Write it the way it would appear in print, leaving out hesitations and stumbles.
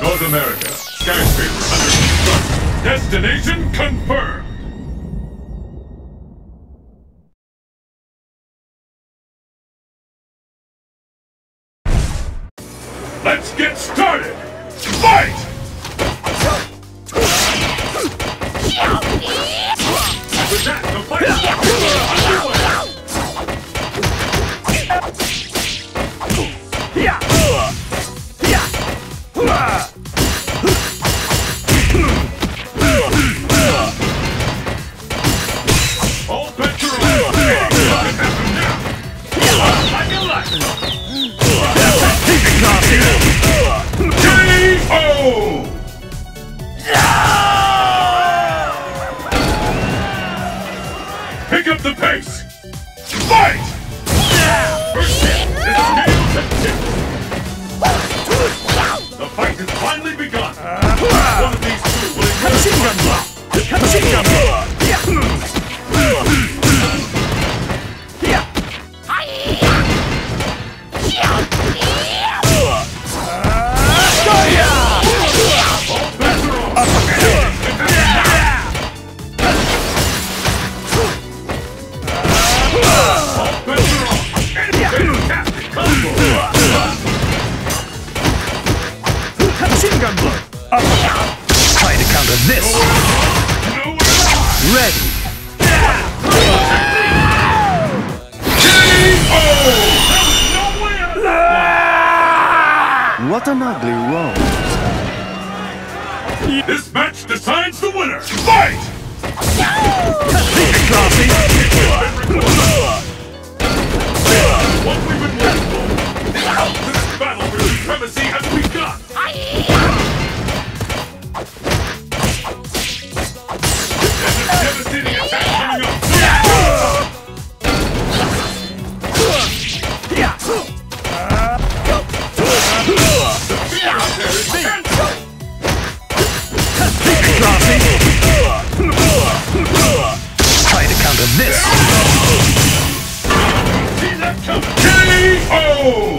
North America. Skyscraper under construction. Destination confirmed. Let's get started! Fight! With that, the fight is underway! All bets are on. Anything can happen now. Like a light. K.O. Pick up the pace! Fight! First hit is nails and tips. The fight has finally begun. One of these two will machine gun block. Machine gun block. Machine gun blow! Try to counter this! Ready! What an ugly roll! This match decides the winner! Fight! Classy! What we've been waiting for! This battle for supremacy has begun! There's a devastating attack coming up! The fear out there is cancer! Classy! Try to counter this! See that coming! K.O.